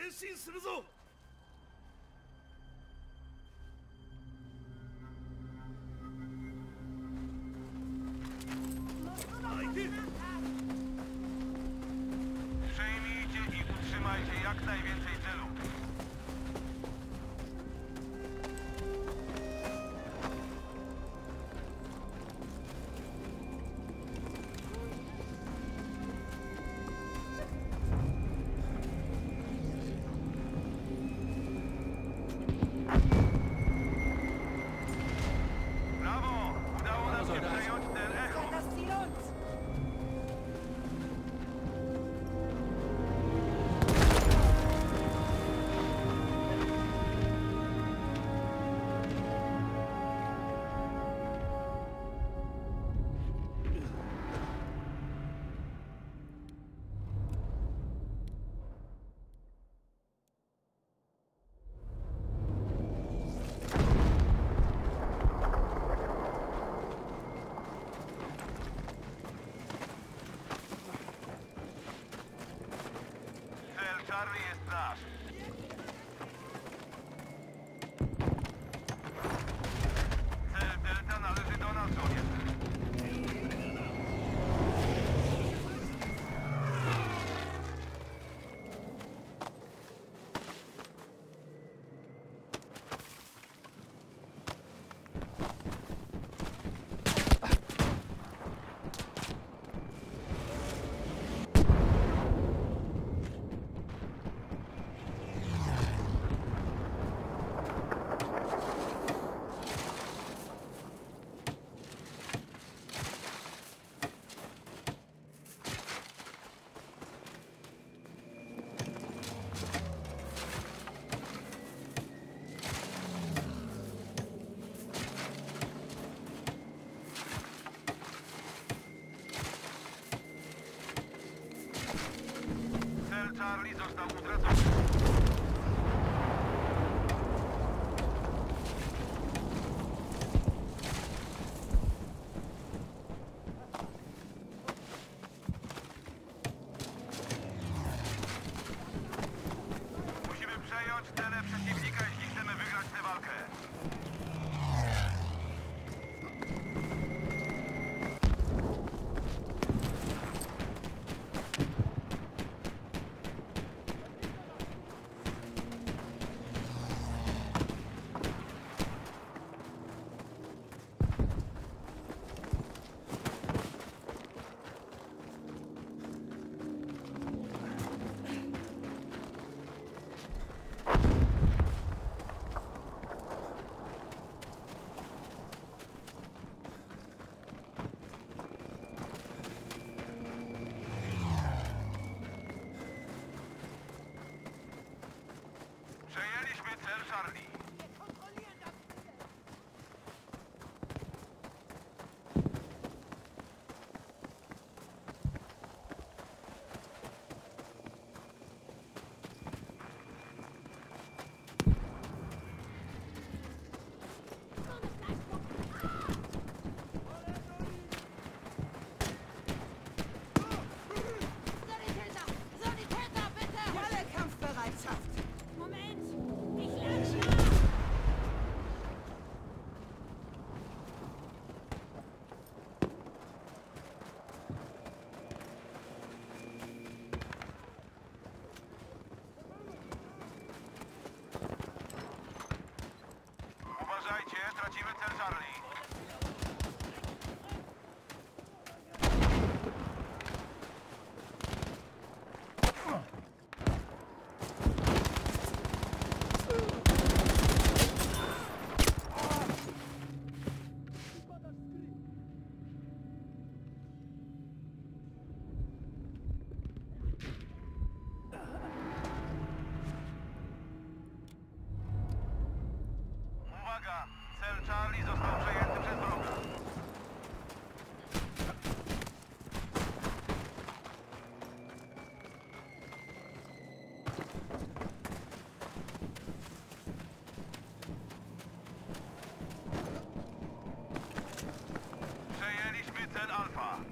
進するぞ。 Przejmijcie i utrzymajcie jak najwięcej celów. Brawo! Udało nam się przejąć ten echo. Cel Charlie jest nasz. Cel Delta należy do nas, żołnierze. Cel Charlie został utracony. Musimy przejąć cele przeciwnika, jeśli chcemy wygrać tę walkę. Przejęliśmy cel Charlie. Volle Kampfbereitschaft! Moment! Ich latsche! Uważajcie, tracimy cel Charlie. Uwaga! Cel Charlie został przejęty przez wroga. Przejęliśmy cel Alfa.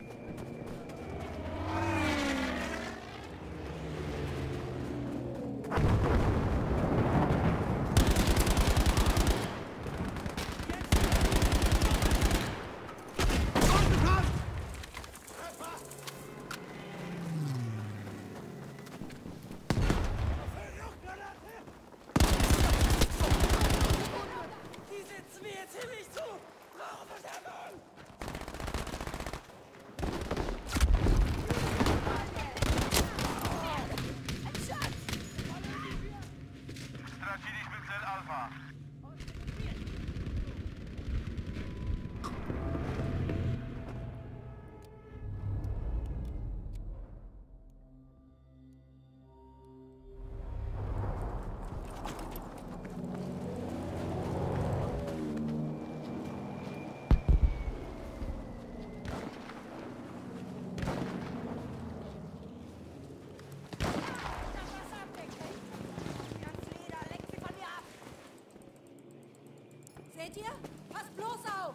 Seht ihr? Passt bloß auf!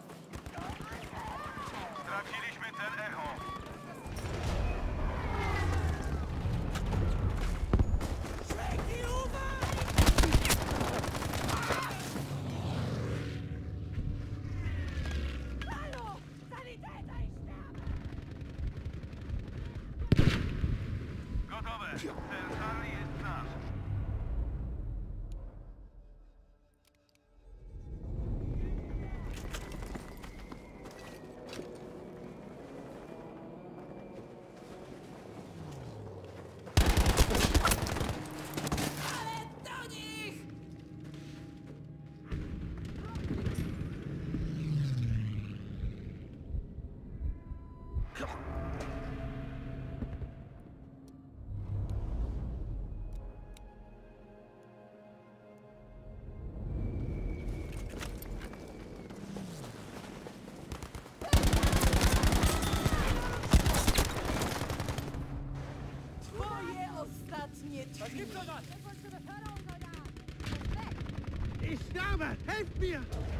Straciliśmy cel Echo. Schlägt die Uwe! Hallo! Sanitäter, ich sterbe! Gotowe. Cel Charlie jest nasz. Ale do nich! Twoje ostatnie drzwi. Ich sterbe! Helft mir!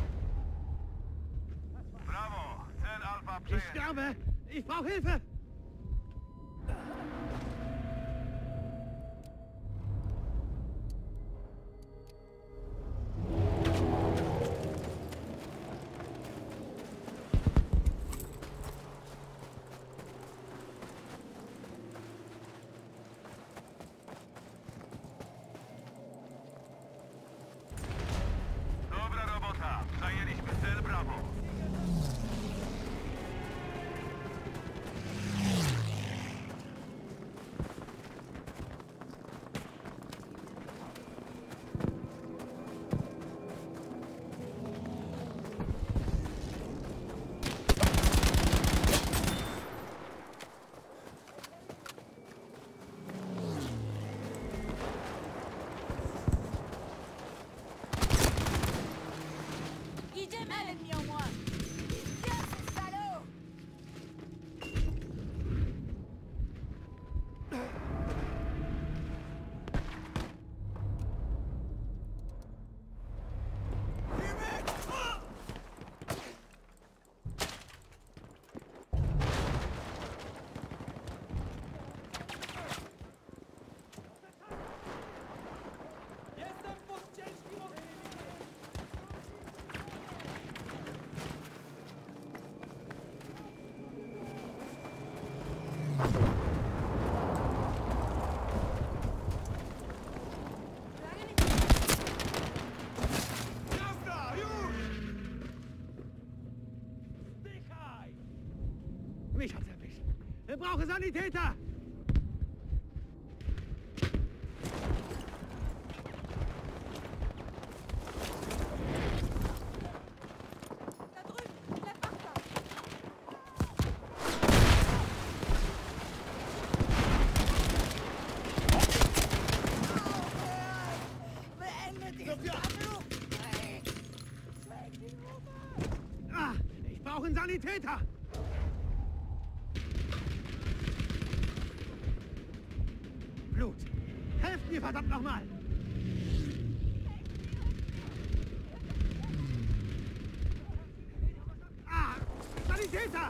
Brawo. Cel Alpha Ich przejęty. sterbe! Ich brauche Hilfe! Dobra robota. Zajęliśmy cel Brawo. Idziemy! Miał-moi! Jest, salaud! Mich hat's erwischt! Wir brauchen Sanitäter! Da drüben! Bleib wachsam! Beendet die Verflucht! Ah, ich brauche einen Sanitäter! Blut! Helft mir, verdammt nochmal! Ah! Sanitäter!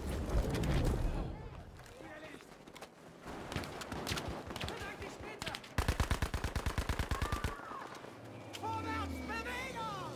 Vorwärts! Bewegung!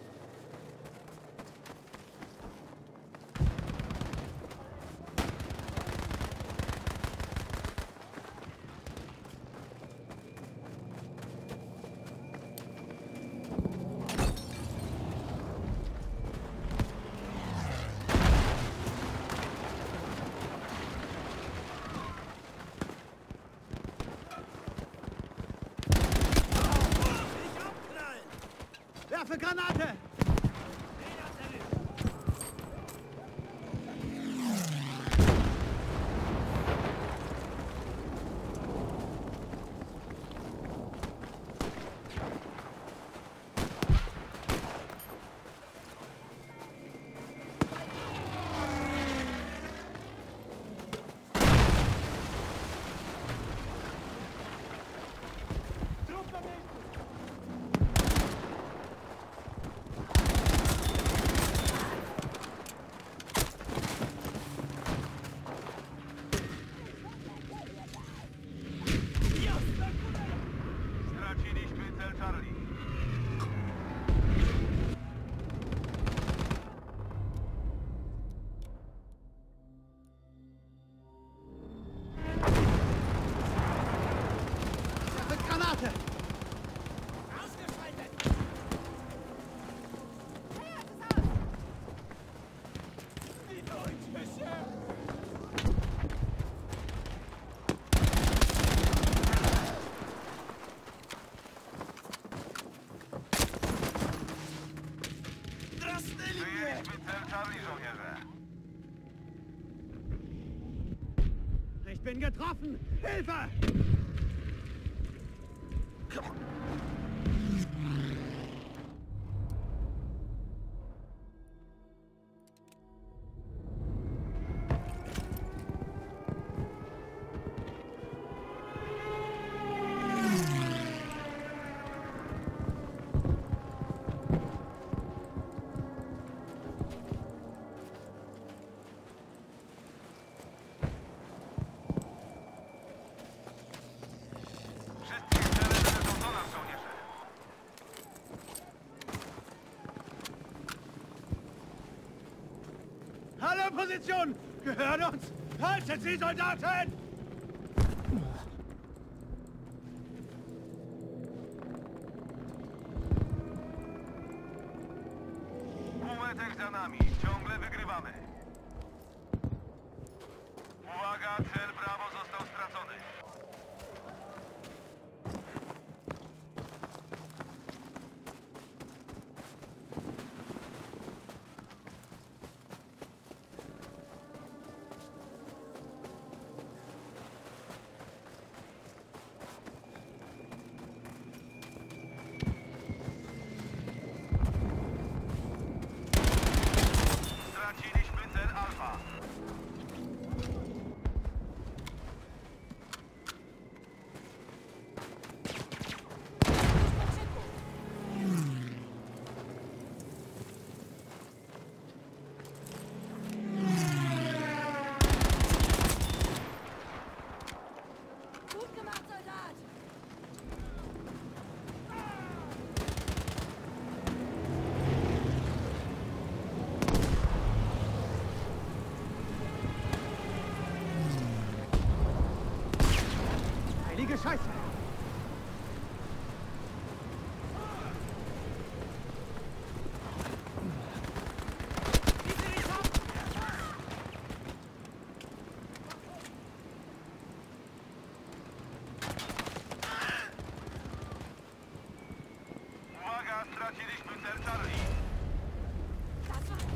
Werfe Granate! bin getroffen! Hilfe! Wszystkie cele należą do nas, żołnierze. Alle Position! Gehört uns! Haltet sie, Soldaten! Półmetek za nami. Ciągle wygrywamy. Uwaga, cel Brawo został stracony. Straciliśmy cel Alfa. Gut gemacht, Soldat! Heilige Scheiße! Uwaga, straciliśmy cel Charlie. Das war...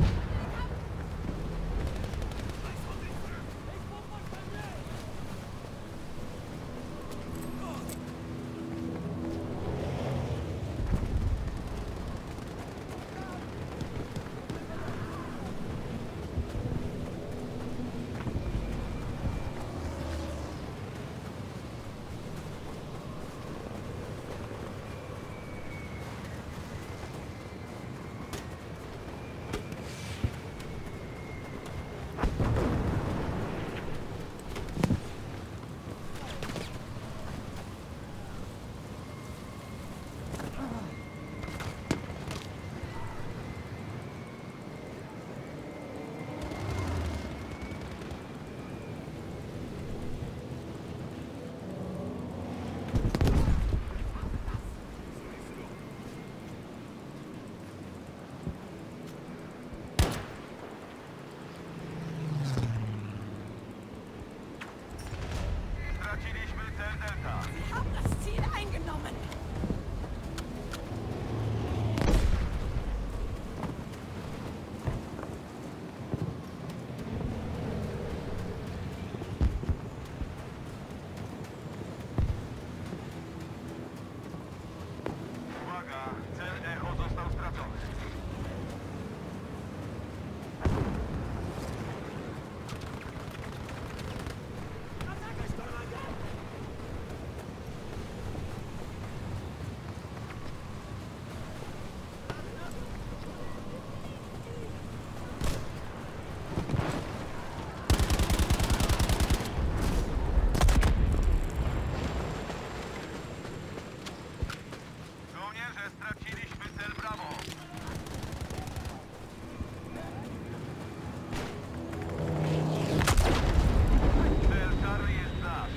Straciliśmy cel Delta. Sie haben das Ziel eingenommen! Uwaga, cel Echo został stracony. Żołnierze, straciliśmy cel Brawo. Cel Charlie jest nasz.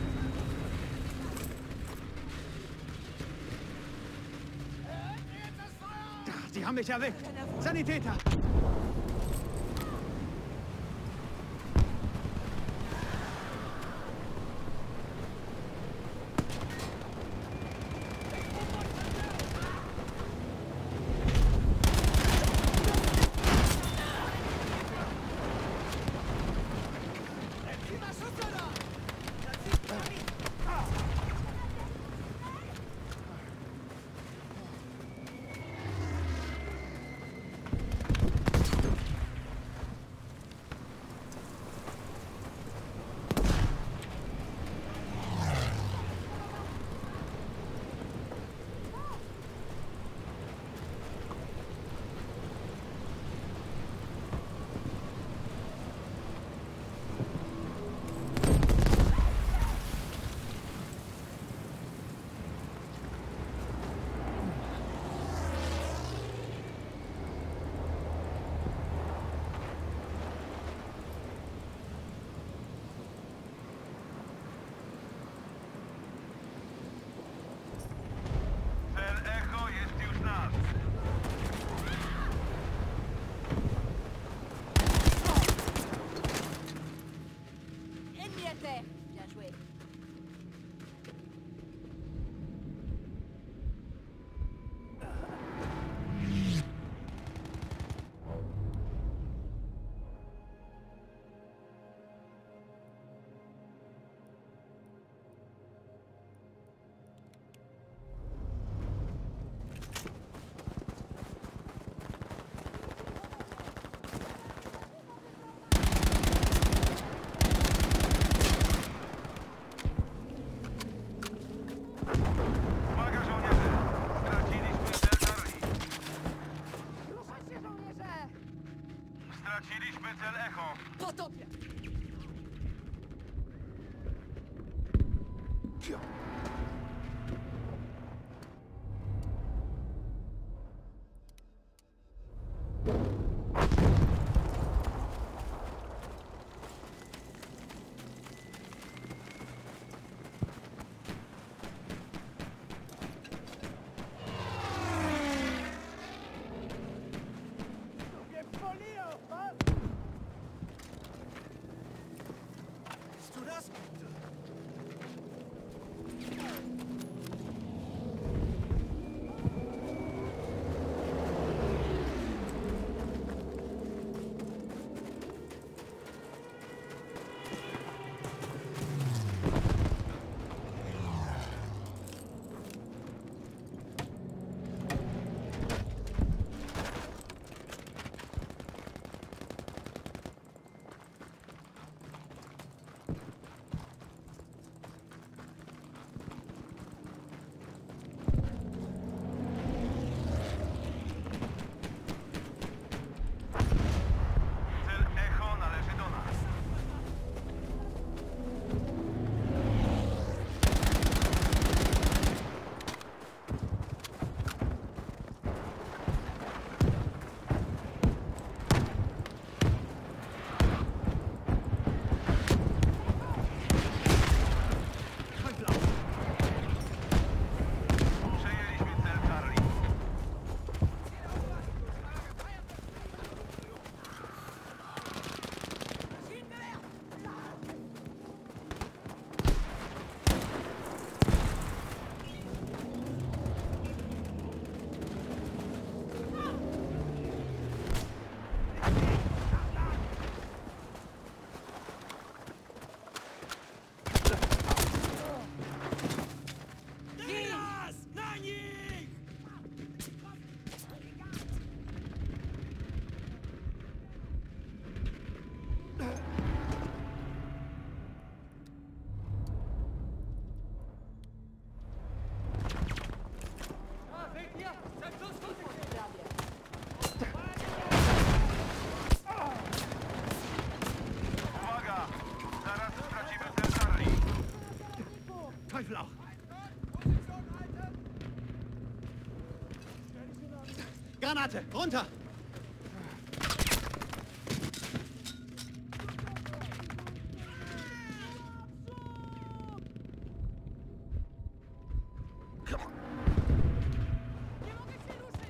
Sie haben mich erwischt! Sanitäter! Überschuss, Soldat! à terre. Bien joué. Uwaga, żołnierze! Straciliśmy cel Charlie. Ruszaj się, żołnierze! Straciliśmy cel Echo. Potopie! Mnie poliło, was! Bist du das? Cel Echo należy do nas. Przejęliśmy cel Charlie. Teraz! Na nich! Uwaga! Zaraz stracimy cel Charlie. Teufel auch! Granate! Runter! Nie mogę się ruszyć!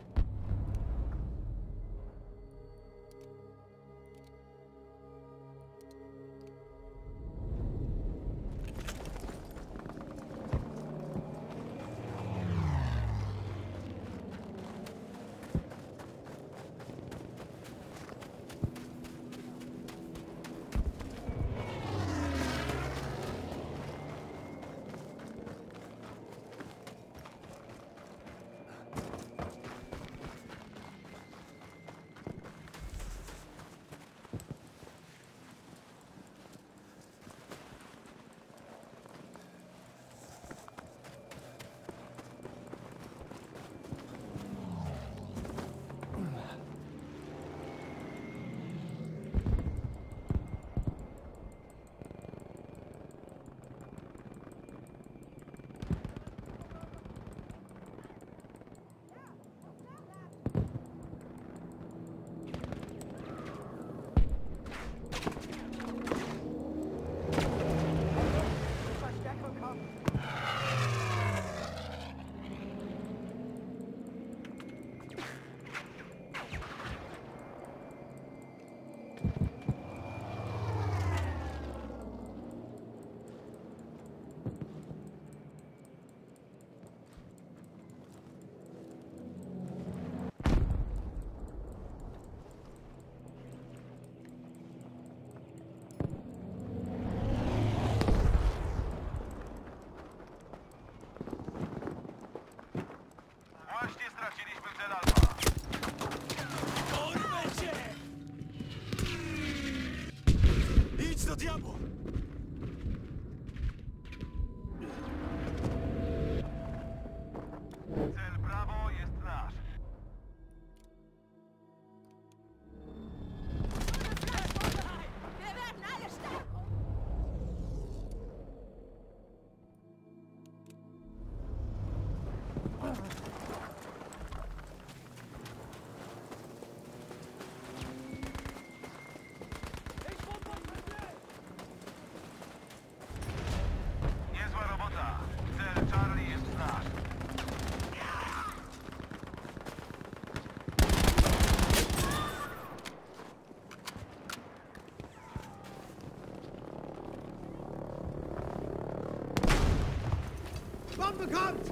Bombe kommt!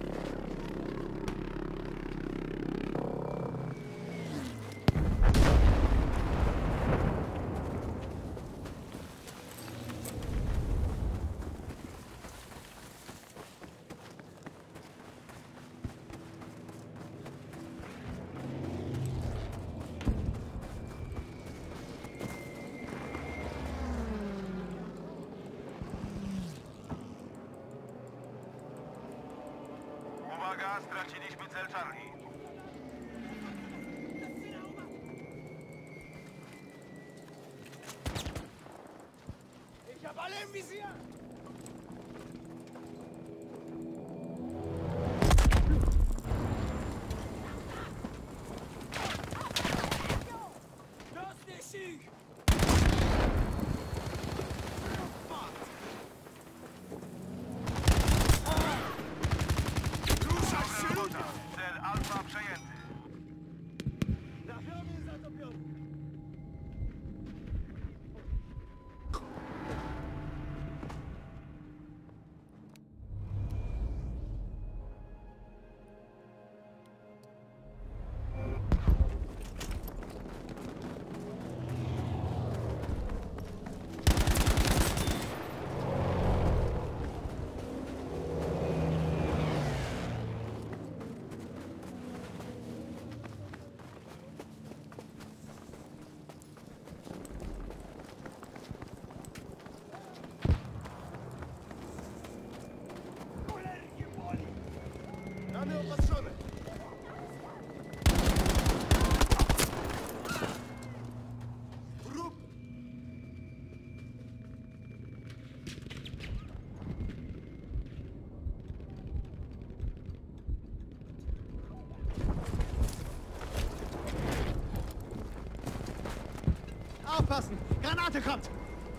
Uwaga, straciliśmy cel Charlie. Ich hab alle im Visier! Los nicht ich! Dobra robota. Cel Alfa przejęty. Trafiony, zatopiony! Rany opatrzone! Wróg! Aufpassen! Granate kommt!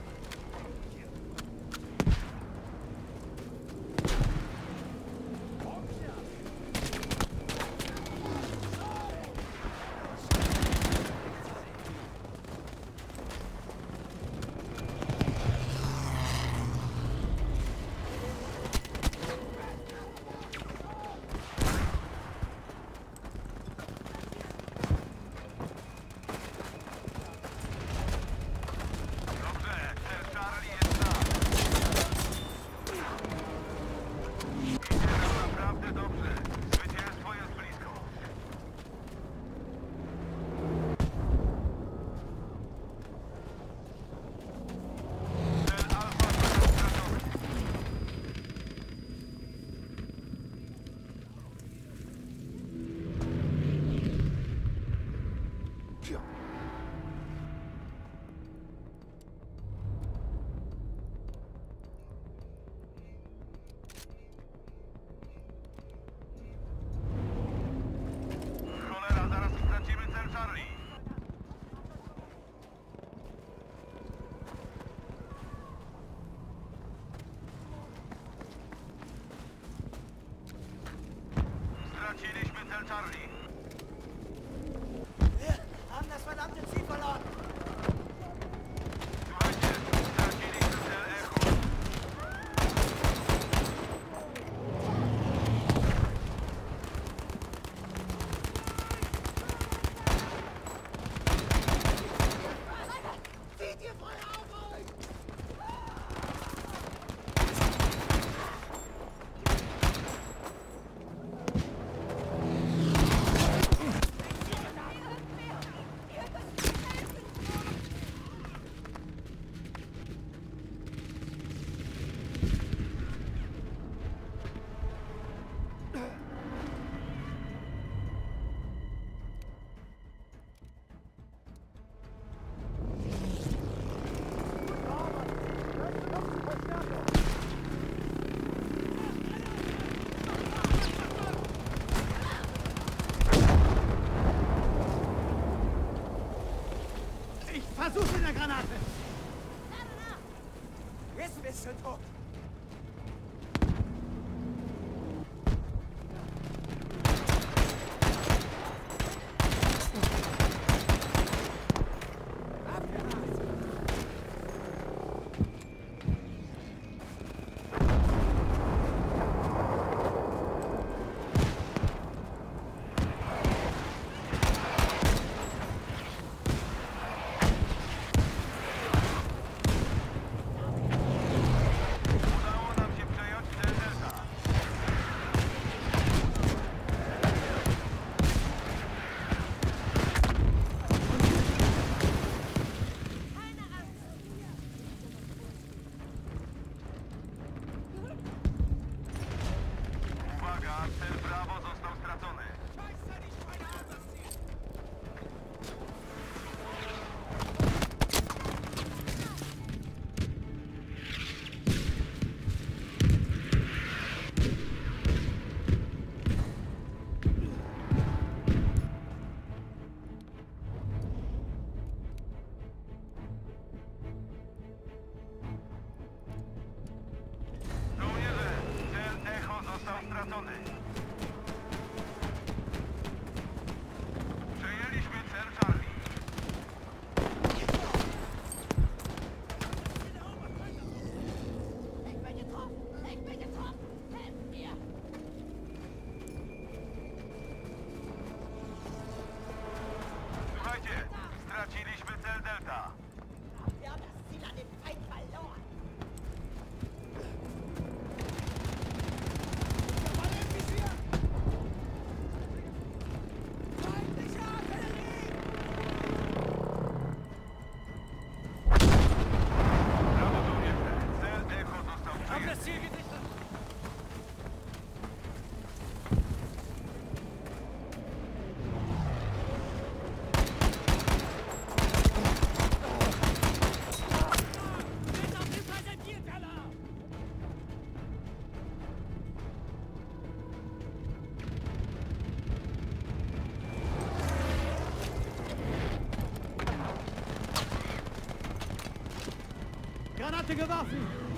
Dobrze, cel Charlie jest tam. Idzie nam naprawdę dobrze. Zwycięstwo jest blisko. Cel Alfa został stracony. Cholera, zaraz stracimy cel Charlie. Straciliśmy cel Charlie. Wir haben das verdammte Ziel verloren! Słuchajcie, straciliśmy cel Echo. Zieht ihr Feuer auf euch! Ich versuche in der Granate! Jetzt bist du tot! strony. Przejęliśmy cel Charlie. Ich bin getroffen! Ich bin getroffen! Helft mir! Słuchajcie, straciliśmy cel Delta. Wir haben das Ziel an den Feind verloren! Feindliche Artillerie! Brawo żołnierze, cel Echo został Haben das przejęty. Ziel gesichert! Geht auf den Präsentierteller! Granate geworfen!